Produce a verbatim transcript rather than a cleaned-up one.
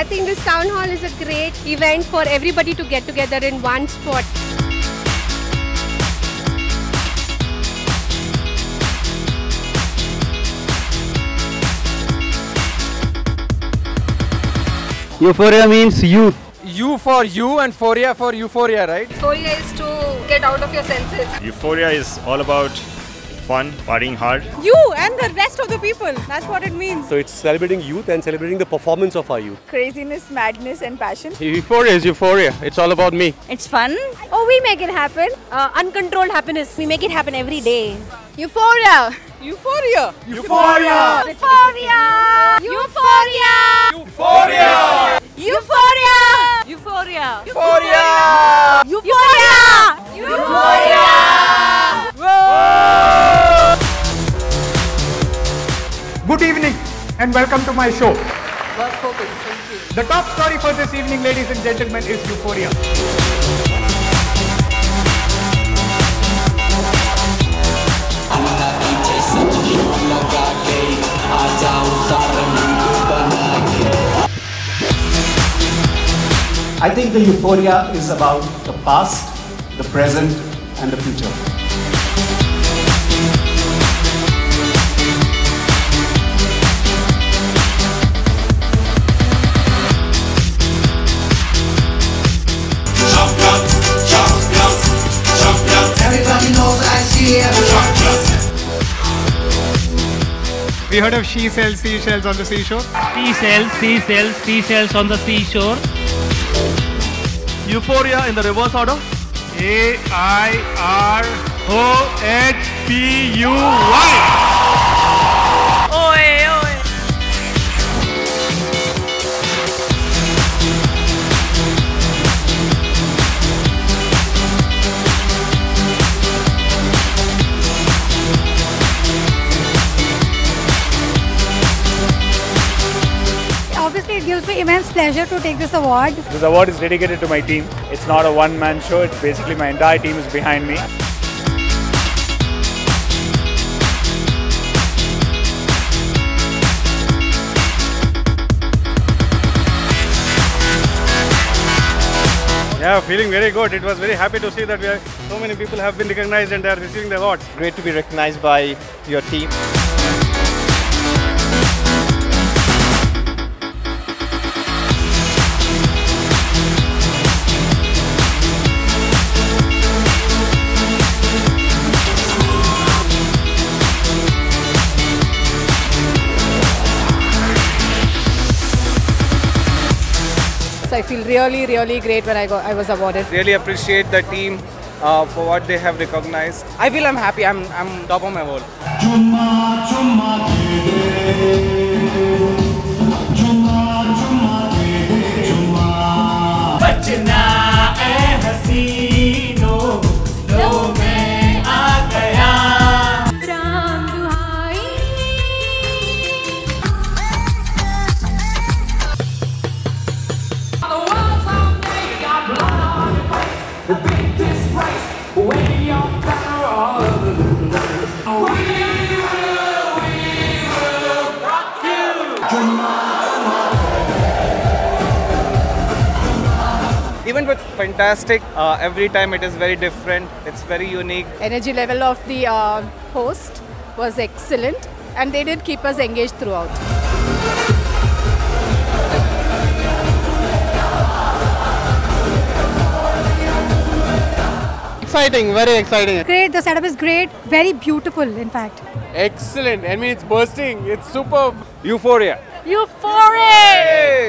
I think this town hall is a great event for everybody to get together in one spot. Euphoria means youth. U for you and Phoria for euphoria, right? Euphoria is to get out of your senses. Euphoria is all about fun, partying hard. You and the rest of the people. That's what it means. So it's celebrating youth and celebrating the performance of our youth. Craziness, madness and passion. Euphoria is euphoria. It's all about me. It's fun. Oh, we make it happen. Uh, uncontrolled happiness. We make it happen every day. Euphoria. Euphoria. Euphoria! Euphoria. Euphoria. Euphoria! Euphoria. Euphoria. Euphoria! Euphoria. Euphoria. Good evening and welcome to my show. The top story for this evening, ladies and gentlemen, is Euphoria. I think the euphoria is about the past, the present, and the future. Champion, champion, champion. Everybody knows I see every champion. We heard of she sells seashells on the seashore. Seashells, seashells, seashells on the seashore. Euphoria in the reverse order. A I R O H P U Y. Oe, oe. Obviously, it gives me immense pleasure to take this award. This award is dedicated to my team. It's not a one-man show. It's basically my entire team is behind me. Yeah, feeling very good. It was very happy to see that we are, so many people have been recognized and they are receiving the awards. Great to be recognized by your team. So I feel really, really great when I go. I was awarded. Really appreciate the team uh, for what they have recognized. I feel I'm happy. I'm I'm top of my world. Event was fantastic. Uh, every time it is very different. It's very unique. Energy level of the uh, host was excellent, and they did keep us engaged throughout. Exciting, very exciting. Great, the setup is great, very beautiful in fact. Excellent. I mean, it's bursting. It's superb. Euphoria. Euphoria!